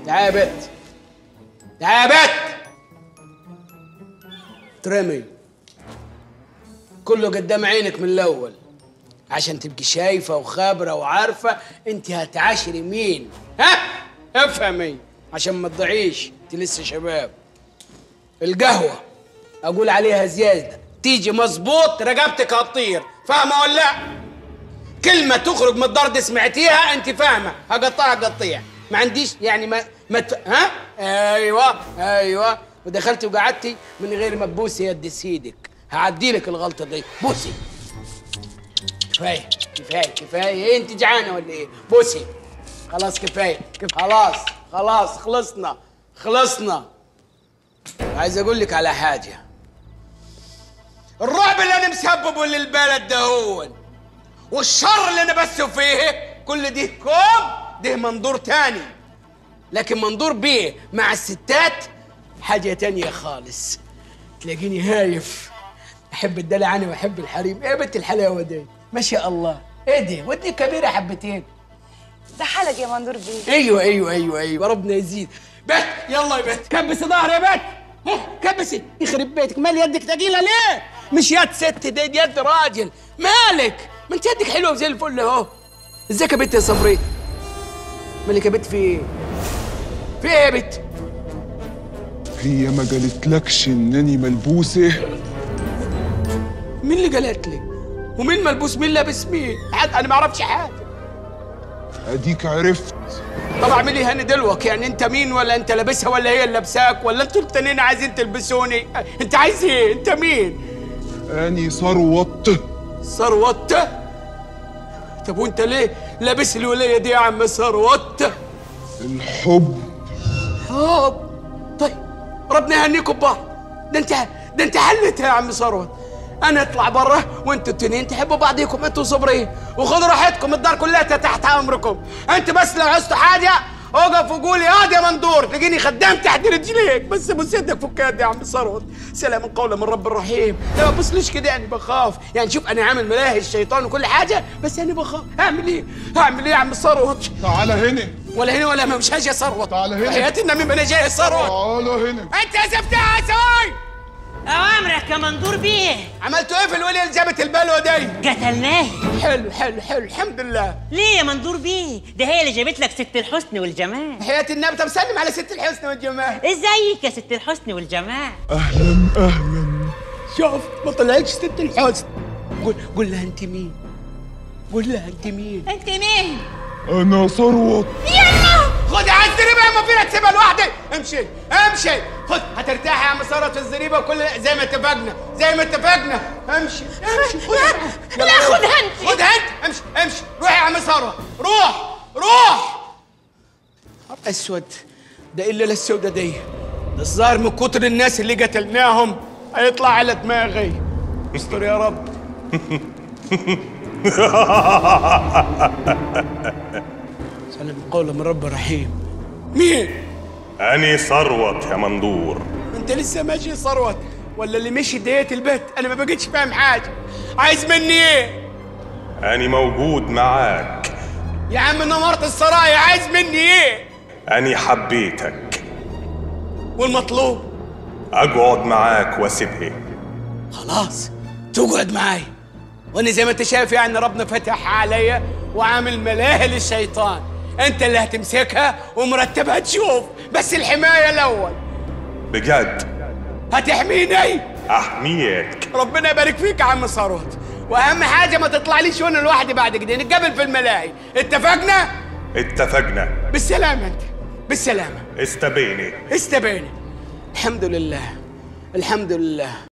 تعالى يا بت، تعالى يا بت. ترمي كله قدام عينك من الاول عشان تبقي شايفه وخابره وعارفه انت هتعاشري مين. ها افهمي عشان ما تضيعيش، انت لسه شباب. القهوه اقول عليها زياده تيجي مظبوط رقبتك هتطير، فاهمه ولا لا؟ كلمه تخرج من الضرد سمعتيها انت فاهمه، هقطعها قطيع. ما عنديش يعني ها ايوه ودخلتي وقعدتي من غير ما تبوسي يد سيدك. هعدي لك الغلطه دي. بوسي. كفايه انت جعانه ولا ايه؟ بوسي. خلاص كفايه خلاص خلصنا. عايز اقول لك على حاجه. الرعب اللي انا مسببه للبلد ده هو والشر اللي انا بسه فيه كل ده كوم ده منظور تاني، لكن منظور بيه مع الستات حاجه تانيه خالص. تلاقيني هايف، احب الدلع انا واحب الحريم. ايه بنت الحلاوه دي ما شاء الله. ايه دي ودني كبيره حبتين. ده حالك يا مندور بيه. ايوه ربنا يزيد. بت يلا يا بت، كبسي ظهري يا بت. كبسي يخرب بيتك. مال يدك ثقيله ليه؟ مش يد ست دي يد راجل. مالك؟ ما انت يدك حلوه زي الفل اهو. ازيك يا بت يا صبري؟ مالك يا بت؟ في ايه؟ في ايه يا بت؟ هي ما قالتلكش انني ملبوسه؟ مين اللي قالت لي؟ ومين ملبوس؟ مين لابس مين؟ انا ما اعرفش حاجه. اديك عرفت. طب اعمل ايه هاني دلوقتي؟ يعني انت مين؟ ولا انت لابسها ولا هي اللي لابساك؟ ولا انتوا التانيين عايزين تلبسوني؟ انت عايز ايه؟ انت مين؟ اني ثروت. ثروت؟ طب وانت ليه لابس الولايه دي يا عم ثروت؟ الحب. حب؟ طيب ربنا يهنيكم ببعض. ده انت حلتها يا عم ثروت. انا اطلع بره وانتوا التنين تحبوا بعضيكم انتوا صبرين وخدوا راحتكم، الدار كلها تحت امركم. انت بس لو عوزتوا حاجه اقف وقول يا مندور تلاقيني خدام تحت رجليك. بس ابوس يدك فك يدي يا عم ثروت. سلام قولا من رب الرحيم. لا ما تبصليش كده يعني بخاف. يعني شوف انا عامل ملاهي الشيطان وكل حاجه بس انا بخاف. اعمل ايه يا عم ثروت؟ تعال هنا. ولا هنا ولا مش هاجي يا ثروت. تعال هنا. حياتي النبي ما انا جاي يا ثروت. تعال هنا. انت يا زفتها يا سوي. أوامرك يا مندور بيه. عملتوا ايه في الوليه اللي جابت البلوه دي؟ قتلناه. حلو الحمد لله. ليه يا مندور بيه؟ ده هي اللي جابت لك ست الحسن والجمال. حياة النبي. طب سلم على ست الحسن والجمال. ازيك يا ست الحسن والجمال؟ اهلا. شوف ما طلعتش ست الحسن. قول لها انت مين؟ انت مين؟ انا ثروت. خدي على الزريبه يا ما فينا تسيبها لوحدي. امشي خد. هترتاحي يا عم ثروت في الزريبه وكل زي ما اتفقنا. امشي لا خدها انت. امشي. روحي يا عم ثروت. روح. اسود ده الا السودة دي. ده الظاهر من كتر الناس اللي قتلناهم هيطلع على دماغي. استر يا رب. سلام قولا من رب رحيم. مين؟ أني ثروت يا مندور. انت لسه ماشي ثروت ولا اللي مشي ديت البيت؟ انا ما بقتش فاهم حاجه. عايز مني ايه؟ أني موجود معاك يا عم نمرت السرايا. عايز مني ايه؟ أني حبيتك. والمطلوب؟ أقعد معاك واسيبها. خلاص تقعد معاي. وانا زي ما انت شايف يعني ربنا فتح عليا وعامل ملاهي للشيطان. انت اللي هتمسكها ومرتبها تشوف، بس الحمايه الاول. بجد؟ هتحميني؟ أحميك. ربنا يبارك فيك يا عم ثروت. واهم حاجه ما تطلعليش وانا لوحدي بعد كده. نتقابل في الملاهي. اتفقنا؟ بالسلامه انت. بالسلامه. استبيني. الحمد لله.